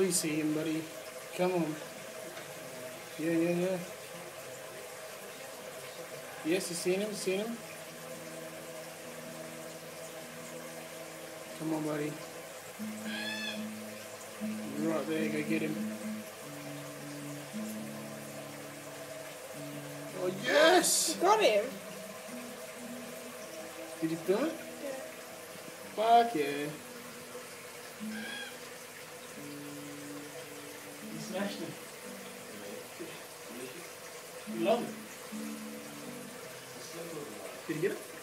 you see him, buddy. Come on. Yeah. Yes, you seen him? Come on, buddy. Right there, go get him. Oh, yes! You got him. Did you film it? Yeah. Fuck yeah. You smashed him. You love it. Did you get it?